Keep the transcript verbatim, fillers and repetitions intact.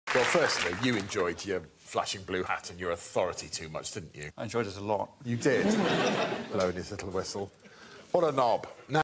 Well, firstly, you enjoyed your flashing blue hat and your authority too much, didn't you? I enjoyed it a lot. You did? Blowing his little whistle. What a knob. Now